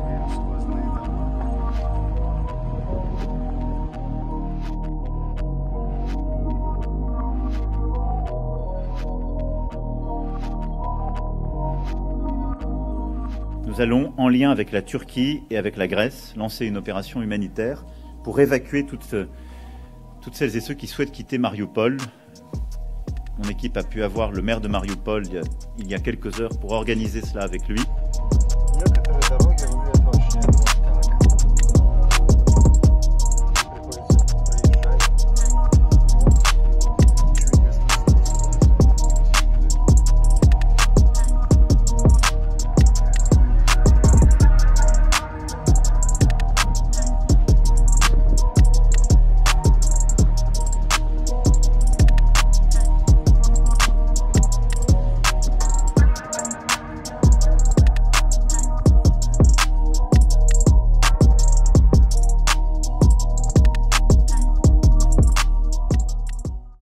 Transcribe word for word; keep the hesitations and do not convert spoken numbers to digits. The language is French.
Nous allons, en lien avec la Turquie et avec la Grèce, lancer une opération humanitaire pour évacuer toutes, toutes celles et ceux qui souhaitent quitter Mariupol. Mon équipe a pu avoir le maire de Mariupol il y a, il y a quelques heures pour organiser cela avec lui.